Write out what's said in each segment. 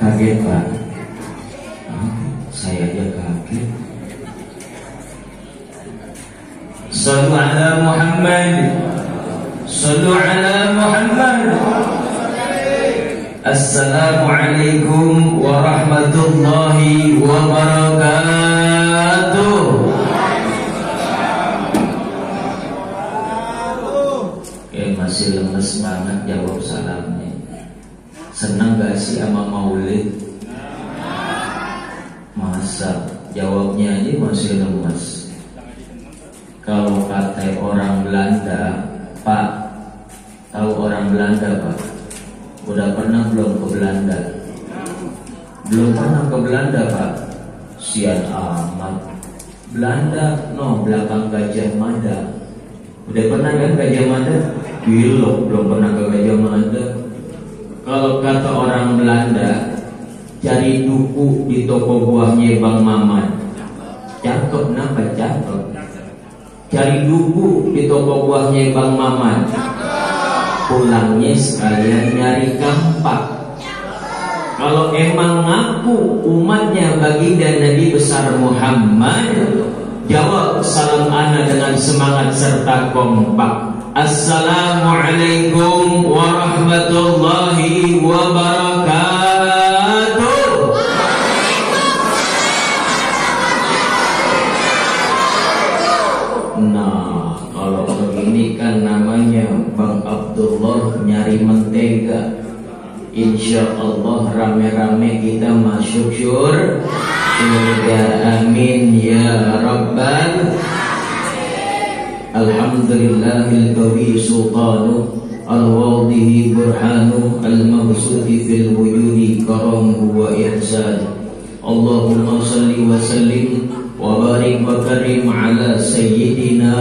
Kaget Pak? Saya aja kaget. Sallu ala Muhammad, sallu ala Muhammad. Assalamualaikum warahmatullahi wabarakatuh. Masih lemes banget jawab salamnya. Senang gak sih sama maulid? Masa jawabnya aja masih lemes. Kalau kata orang Belanda, Pak, tahu orang Belanda Pak? Udah pernah belum ke Belanda? Belum pernah ke Belanda Pak? Sian amat. Belanda, no, belakang Gajah Mada. Udah pernah kan Gajah Mada? Belum pernah ke Gajah Mada. Kalau kata orang Belanda, cari duku di toko buahnya Bang Maman. Cakep, kenapa cakep? Cari duku di toko buahnya Bang Maman. Pulangnya sekalian nyari kampak. Kalau emang ngaku umatnya baginda Nabi besar Muhammad, jawab salam ana dengan semangat serta kompak. Assalamualaikum warahmatullahi wabarakatuh. Nah, kalau begini kan namanya Bang Abdullah nyari mentega. Insya Allah rame-rame kita masuk surga. Amin ya Rabbal. Alhamdulillahil qawi sultanu, al-wadihi burhanu, al-mabsuti fil wujudi karamuhu wa ihsan. Allahumma salli wa sallim wa barik wa karim ala sayyidina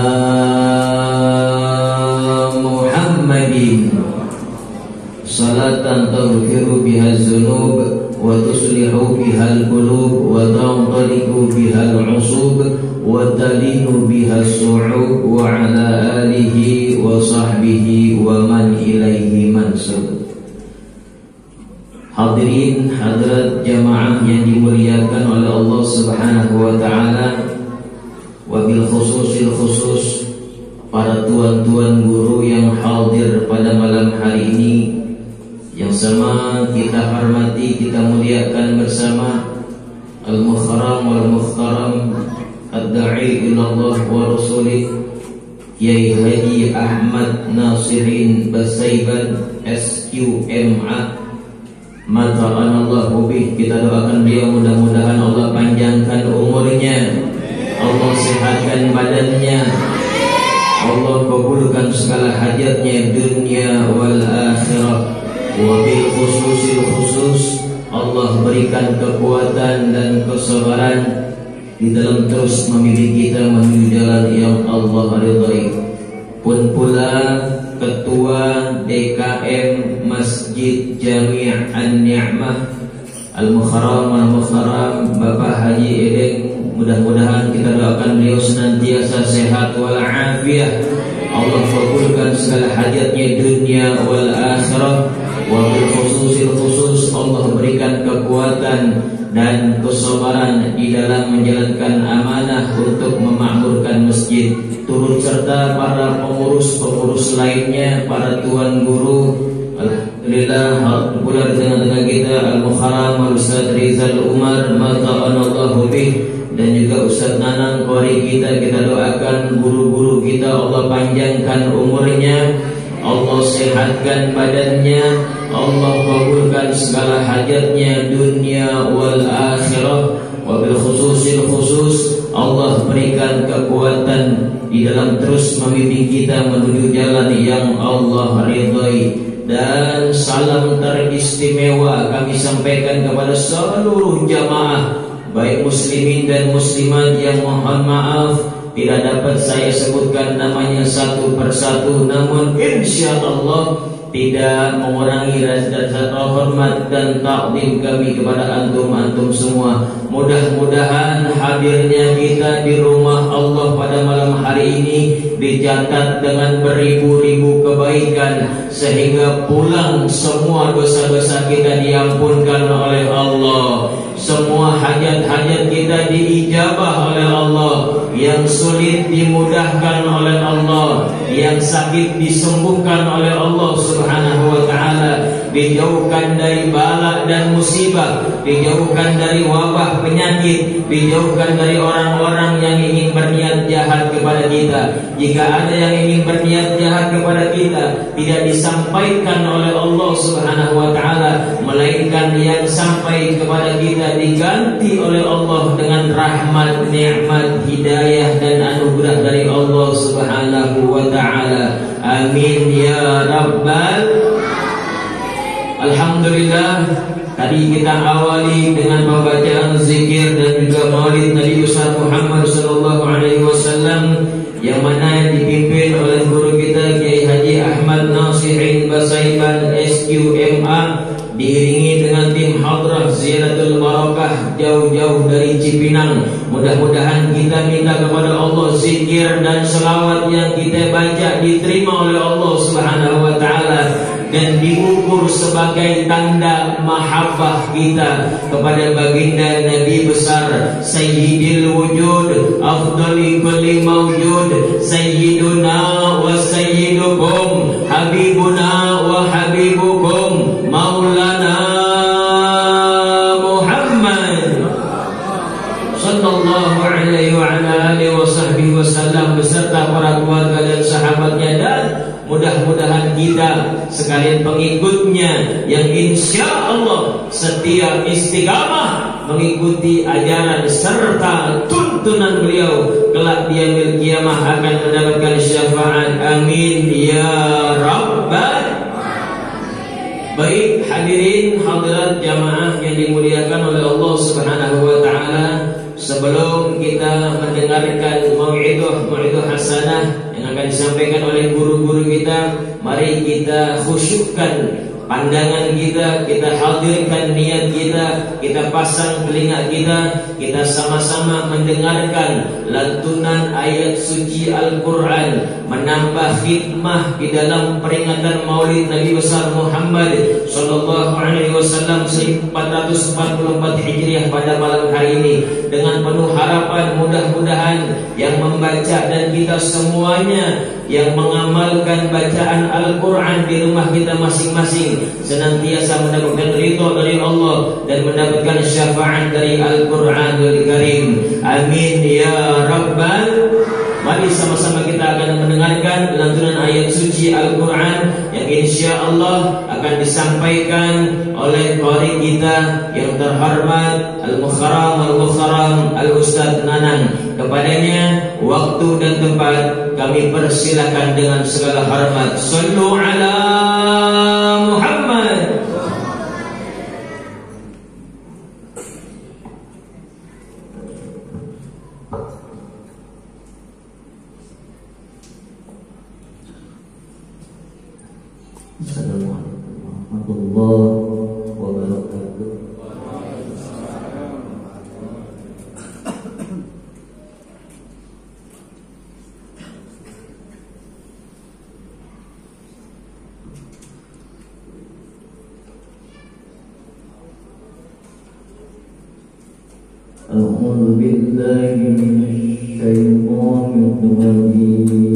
Muhammadin salatan taghfiru biha dzunub wa tuslihu biha al-qulub wa tanṭaliqu biha al-'usub wa talinu biha as-su'ub wa ala alihi wa sahbihi wa man ilaihi mansub. Hadirin hadirat jamaah yang dimuliakan oleh Allah Subhanahu wa taala, wabil khusus para tuan-tuan guru yang hadir pada malam hari ini, yang sama kita hormati, kita muliakan bersama al-mukhtaram wal-mukhtaram ad-da'i ilallah wa rasulih Kiai Haji Ahmad Nasirin Basaiban SQMA mata'anallahu bih. Kita doakan beliau mudah-mudahan Allah panjangkan umurnya, Allah sehatkan badannya, Allah kabulkan segala hajatnya dunia wal akhirah. Wabil khusus Allah berikan kekuatan dan kesabaran di dalam terus membimbing kita menuju jalan yang Allah ridhai. Pun pula Ketua DKM Masjid Jami' An-Ni'mah Al-Mukhtaram Bapak Haji Edeng, mudah-mudahan kita doakan beliau senantiasa sehat walafiat. Allah kabulkan segala hajatnya dunia wal akhirah. Wabil khusus Allah berikan kekuatan dan kesabaran di dalam menjalankan amanah untuk memakmurkan masjid, turut serta para pengurus lainnya, para tuan guru. Alhamdulillah pula di tengah-tengah kita Al-Mukhtaram Ustaz Rizal Umar mata'anallahu bih, dan juga Ustaz Nanang Qori kita doakan guru-guru kita Allah panjangkan umurnya, Allah sehatkan badannya, Allah kabulkan segala hajatnya dunia wal akhirah. Wabil khusus Allah berikan kekuatan di dalam terus membimbing kita menuju jalan yang Allah ridhai. Dan salam teristimewa kami sampaikan kepada seluruh jamaah, baik muslimin dan muslimat yang mohon maaf tidak dapat saya sebutkan namanya satu persatu, namun insya Allah tidak mengurangi rasa hormat dan takdim kami kepada antum semua. Mudah-mudahan hadirnya kita di rumah Allah pada malam hari ini dicatat dengan beribu-ribu kebaikan, sehingga pulang semua dosa-dosa kita diampunkan oleh Allah. Semua hajat-hajat kita diijabah oleh Allah, yang sulit dimudahkan oleh Allah, yang sakit disembuhkan oleh Allah Subhanahu wa taala, dijauhkan dari bala dan musibah, dijauhkan dari wabah penyakit, dijauhkan dari orang-orang yang ingin berniat jahat kepada kita. Jika ada yang ingin berniat jahat kepada kita, tidak disampaikan oleh Allah Subhanahu wa taala, melainkan yang sampai kepada kita diganti oleh Allah dengan rahmat, nikmat, hidayah dan anugerah dari Allah Subhanahu wa taala. Amin ya rabbal. Alhamdulillah, tadi kita awali dengan pembacaan zikir dan juga maulid Nabi besar Muhammad sallallahu alaihi wasallam, yang mana dipimpin oleh guru kita Kiai Haji Ahmad Nasirin Basaiban SQMA, diiringi dengan tim Hadrah Ziyaratul Barakah jauh-jauh dari Cipinang. Mudah-mudahan kita minta kepada Allah zikir dan selawat yang kita baca diterima oleh Allah Subhanahu wa taala dan diukur sebagai tanda mahabbah kita kepada baginda Nabi besar Sayyidil Wujud, afdali kulli mawjud, Sayyiduna wa Sayyidukum, Habibuna wa Habibukum, Maulana Muhammad sallallahu alaihi wa ala alihi wa sahbihi wasallam beserta para keluarga dan sahabatnya, dan mudah-mudahan kita sekalian pengikutnya yang insya Allah setia istiqamah mengikuti ajaran serta tuntunan beliau, kelak di yaumil kiamah akan mendapatkan syafaat. Amin ya rabbal. Baik hadirin hadirat jamaah yang dimuliakan oleh Allah Subhanahu wa taala, sebelum kita mendengarkan mau'idhah hasanah yang akan disampaikan oleh guru-guru kita, mari kita khusyukkan pandangan kita, kita hadirkan niat kita pasang telinga kita sama-sama mendengarkan lantunan ayat suci Al-Quran, menambah khidmah di dalam peringatan Maulid Nabi besar Muhammad sallallahu alaihi wasallam 1444 Hijriah pada malam hari ini, dengan penuh harapan mudah-mudahan yang membaca dan kita semuanya yang mengamalkan bacaan Al-Quran di rumah kita masing-masing senantiasa mendapatkan ridha dari Allah dan mendapatkan syafaat dari Al-Quranul Karim. Amin ya rabbal. Mari sama-sama kita akan mendengarkan lantunan ayat suci Al-Quran yang insya Allah akan disampaikan oleh qari kita yang terhormat Al-Mukharam Al-Ustaz Nanang. Kepadanya waktu dan tempat kami persilakan dengan segala hormat. Sallu ala Muhammad. Assalamualaikum warahmatullahi wabarakatuh. A'udzu billahi minasy syaithanir rajim.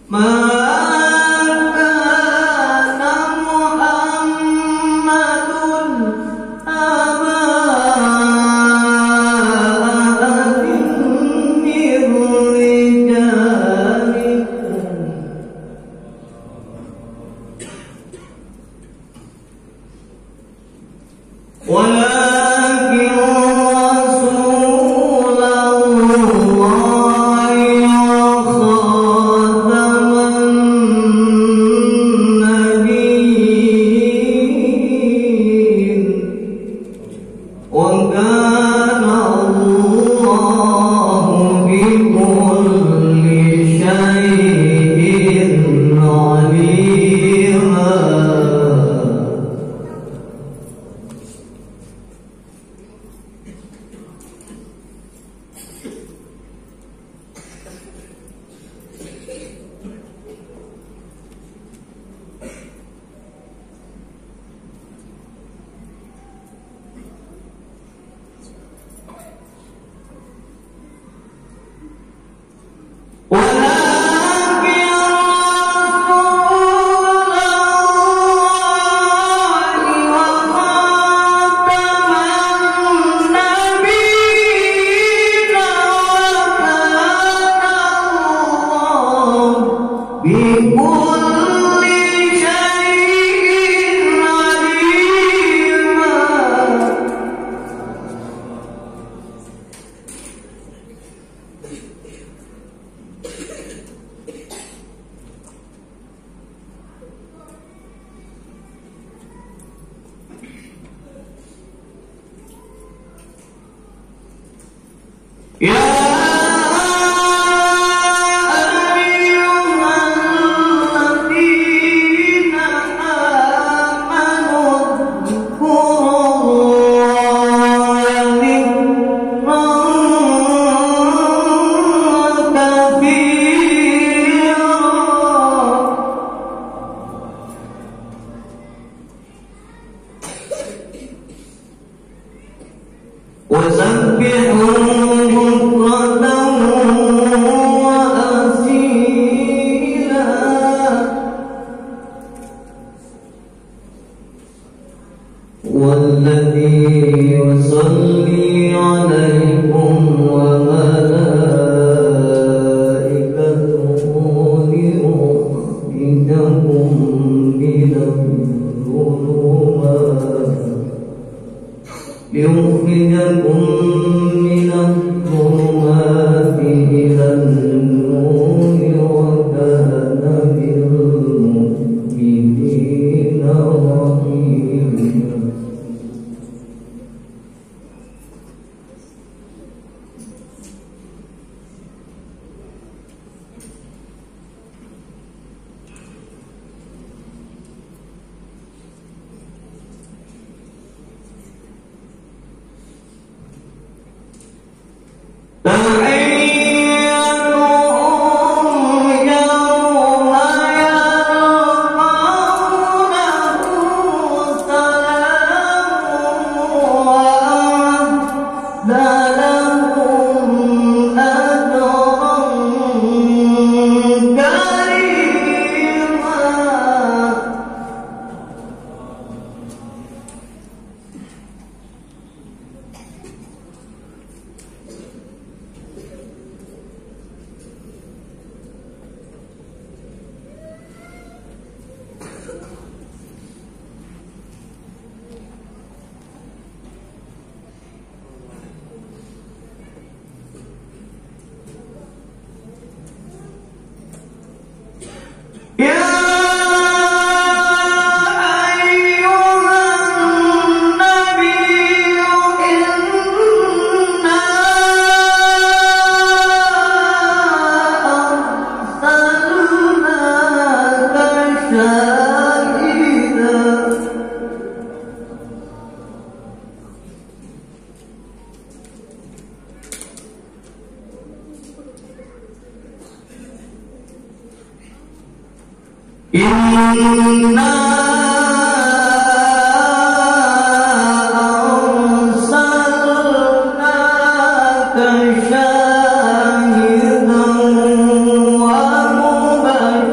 شاهدا ومبشرا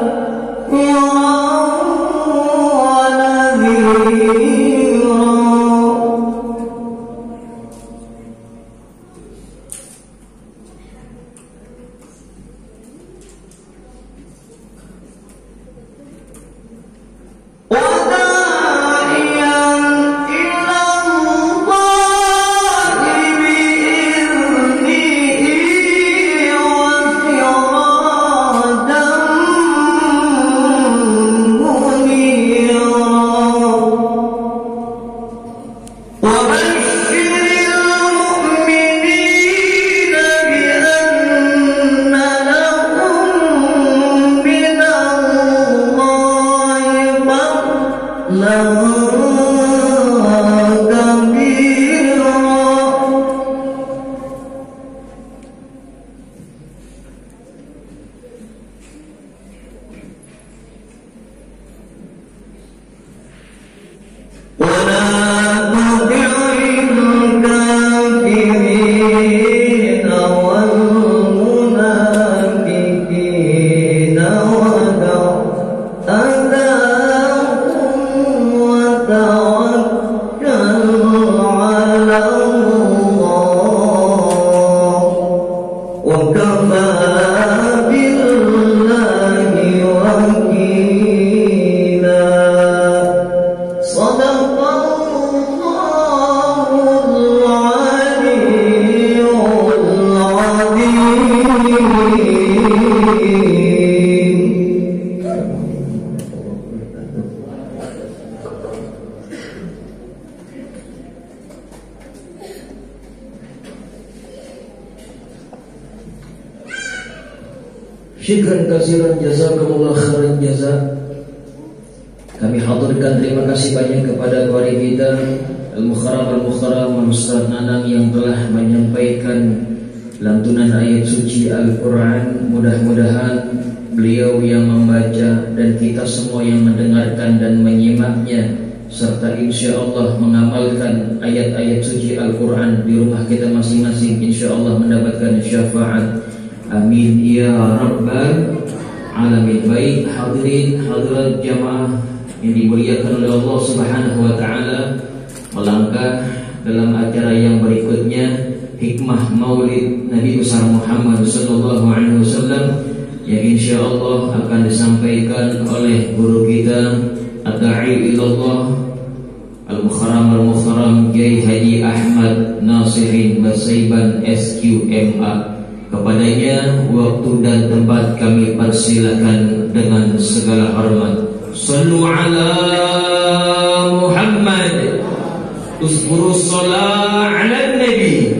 Syukran kasiran, jazakumullah khairan jazak. Kami haturkan terima kasih banyak kepada qari kita Al-Mukhtaram Ustaz Nanang yang telah menyampaikan lantunan ayat suci Al-Quran. Mudah-mudahan beliau yang membaca dan kita semua yang mendengarkan dan menyimaknya, serta insya Allah mengamalkan ayat-ayat suci Al-Quran di rumah kita masing-masing, insya Allah mendapatkan syafaat. Amin ya rabbal alamin. Baik hadirin hadirat jamaah yang dimuliakan oleh Allah Subhanahu wa taala, melangkah dalam acara yang berikutnya, hikmah Maulid Nabi besar Muhammad sallallahu alaihi wasallam, yang insya Allah akan disampaikan oleh guru kita Ad-Da'i ilallah Al-Mukhtaram Kiai Haji Ahmad Nasirin Basaiban SQMA. Kepadanya waktu dan tempat kami persilakan dengan segala hormat. Sallu ala Muhammad, uzkuru shalah ala Nabi.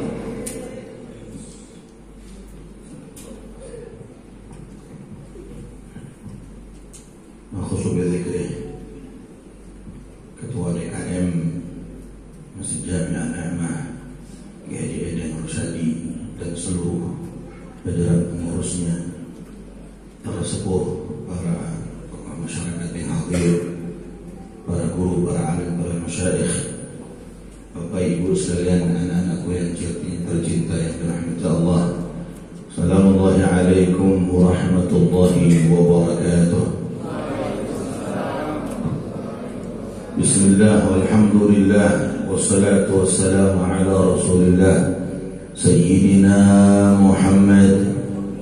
Makhusus berzikri Ketua DKM Masjid Jami'ah Na'mah Kiai Eden Rusadi dan seluruh jajaran pengurusnya, para sepuh, para tokoh masyarakat yang hadir, para guru, para alim, para masyayikh, Bapak Ibu sekalian, anak-anakku yang tercinta yang dirahmati Allah. Assalamualaikum warahmatullahi wabarakatuh. Bismillah walhamdulillah wassalatu wassalamu ala Rasulillah Sayyidina Muhammad,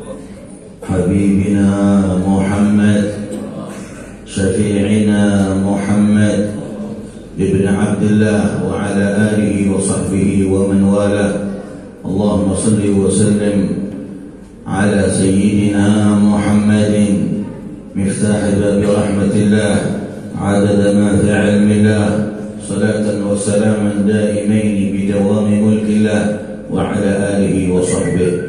Habibina Muhammad, Syafi'ina Muhammad Ibn Abdullah wa ala alihi wa sahbihi wa man wala. Allahumma salli wa sallim ala Sayyidina Muhammadin miftah babi rahmatillah adada ma fi ilmillah, salatan wa salaman daimaini bidawami mulkillah wa ala alihi wa sahbihi.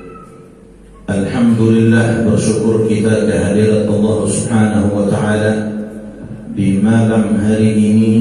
Alhamdulillah, bersyukur kita kehadirat Allah Subhanahu wa ta'ala. Di malam hari ini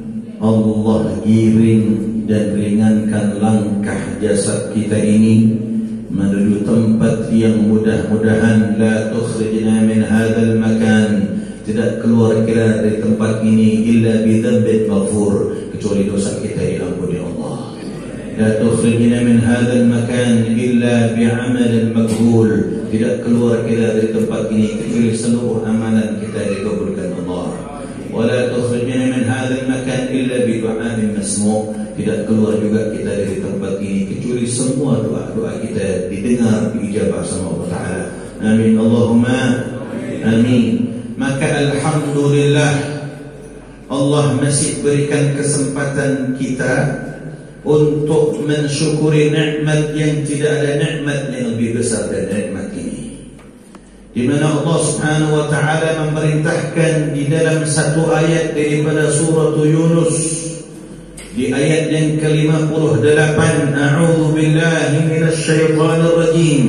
Allah giring dan ringankan langkah jasad kita ini menuju tempat yang mudah-mudahan la tukhrijna min hadzal makan, tidak keluar kita dari tempat ini illa bi dzambin maghfur, kecuali dosa kita diampuni Allah. La tukhrijna min hadzal makan illa bi'amalin maghfur, tidak keluar kita dari tempat ini kecuali seluruh amalan kita dikabulkan Allah. Wa la tukhrijna min hadzal makan illa bi du'ain masmu', tidak keluar juga kita dari tempat ini kecuali semua doa-doa kita didengar, diijabah sama Allah Ta'ala. Amin Allahumma amin. Maka alhamdulillah, Allah masih berikan kesempatan kita untuk mensyukuri nikmat yang tidak ada nikmat yang lebih besar dari nikmat ini, di mana Allah Subhanahu wa taala memerintahkan di dalam satu ayat daripada surah Yunus, di ayat yang ke-58, a'udzu billahi minasy syaithanir rajim.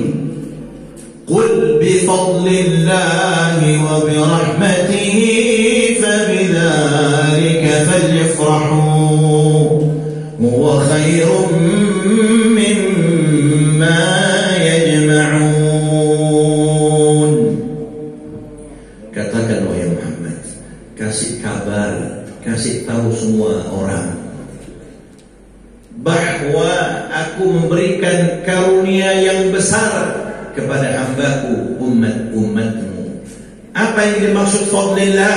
Qul bi fadlillahi wa bi rahmatihi fabidzalika falyafrahu huwa khairum mimma yajma'un. Katakan wahai Muhammad, kasih kabar, kasih tahu semua orang bahwa aku memberikan karunia yang besar kepada hambaku umatmu. Apa yang dimaksud fadlillah?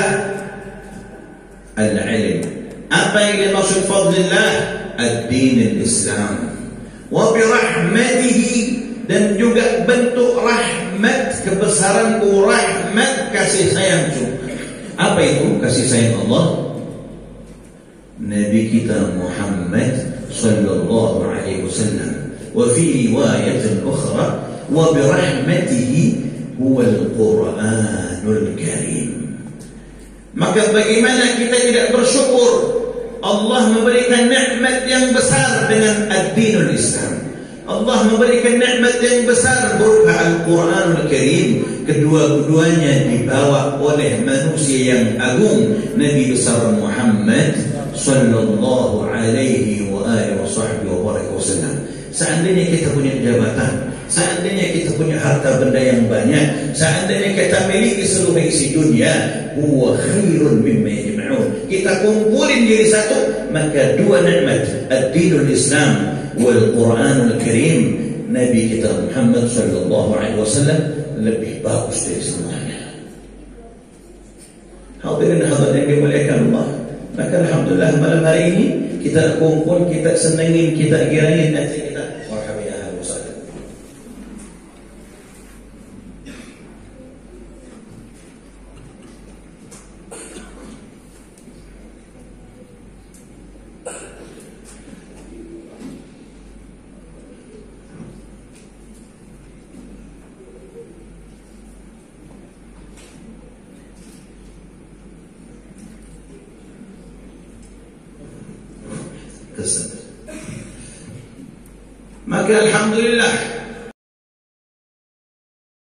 Al-ilm. Apa yang dimaksud fadlillah? Ad-din al-Islam. Wa bi rahmatihi, dan juga bentuk rahmat kebesaranku, rahmat kasih sayangku. Apa itu kasih sayang Allah? Nabi kita Muhammad sallallahu alaihi wasallam. Wa fi riwayat ukhra wa bi rahmatihi huwa al-Qur'anul Karim. Maka bagaimana kita tidak bersyukur Allah memberikan nikmat yang besar dengan ad-dinul Islam. Allah memberikan nikmat yang besar berupa Al-Quranul Karim. Kedua-duanya dibawa oleh manusia yang agung, Nabi besar Muhammad sallallahu alaihi wa alihi wasallam. Seandainya kita punya jabatan, seandainya kita punya harta benda yang banyak, seandainya kita miliki seluruh isi dunia, huwa khairun mimma yajma'un, kita kumpulin jadi satu, maka dua nikmat, ad-dinul Islam wal Quranul Karim, Nabi kita Muhammad sallallahu alaihi wasallam lebih bagus dari semuanya. Hadirin hadirat yang dimuliakan Allah, maka alhamdulillah malam hari ini kita kumpul, kita senangin, kita girain hati kita. Marhaban wasallam. Maka alhamdulillah